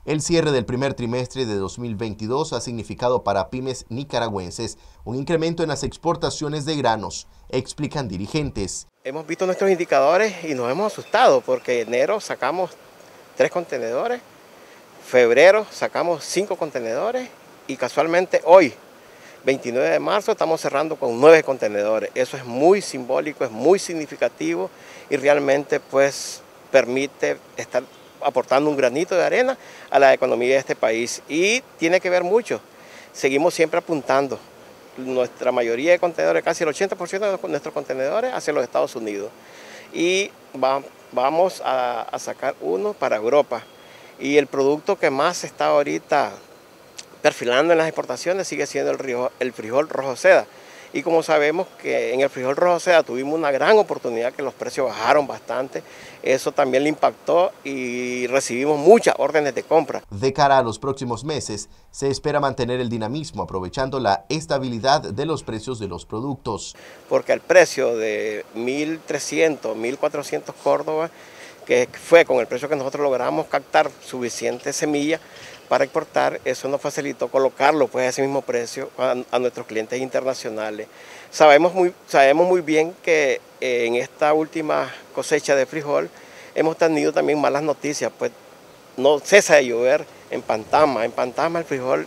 El cierre del primer trimestre de 2022 ha significado para pymes nicaragüenses un incremento en las exportaciones de granos, explican dirigentes. Hemos visto nuestros indicadores y nos hemos asustado porque en enero sacamos 3 contenedores, febrero sacamos 5 contenedores y casualmente hoy, 29 de marzo, estamos cerrando con 9 contenedores. Eso es muy simbólico, es muy significativo y realmente pues permite estar aportando un granito de arena a la economía de este país y tiene que ver mucho. Seguimos siempre apuntando nuestra mayoría de contenedores, casi el 80% de nuestros contenedores hacia los Estados Unidos y vamos a sacar uno para Europa y el producto que más se está ahorita perfilando en las exportaciones sigue siendo el frijol rojo seda. Y como sabemos que en el frijol rojo seda tuvimos una gran oportunidad, que los precios bajaron bastante, eso también le impactó y recibimos muchas órdenes de compra. De cara a los próximos meses, se espera mantener el dinamismo aprovechando la estabilidad de los precios de los productos. Porque el precio de 1.300, 1.400 Córdoba, que fue con el precio que nosotros logramos captar suficiente semilla para exportar, eso nos facilitó colocarlo pues a ese mismo precio a nuestros clientes internacionales. Sabemos muy bien que en esta última cosecha de frijol hemos tenido también malas noticias, pues no cesa de llover en Pantama. En Pantama el frijol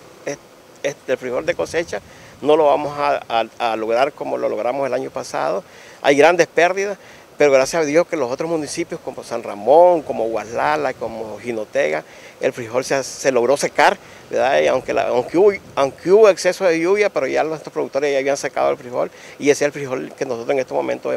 de cosecha no lo vamos a lograr como lo logramos el año pasado. Hay grandes pérdidas, pero gracias a Dios que los otros municipios como San Ramón, como Guaslala, como Jinotega, el frijol se logró secar, ¿verdad? Y aunque hubo exceso de lluvia, pero ya nuestros productores ya habían secado el frijol y ese es el frijol que nosotros en estos momentos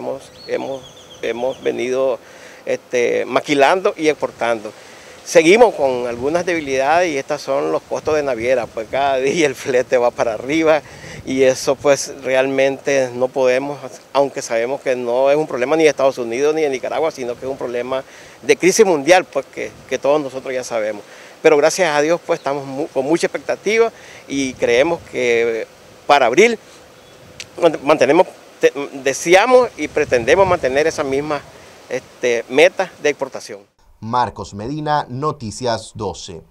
hemos venido maquilando y exportando. Seguimos con algunas debilidades y estas son los costos de naviera, pues cada día el flete va para arriba y eso pues realmente no podemos, aunque sabemos que no es un problema ni de Estados Unidos ni de Nicaragua, sino que es un problema de crisis mundial, pues que todos nosotros ya sabemos. Pero gracias a Dios pues estamos con mucha expectativa y creemos que para abril deseamos y pretendemos mantener esa misma meta de exportación. Marcos Medina, Noticias 12.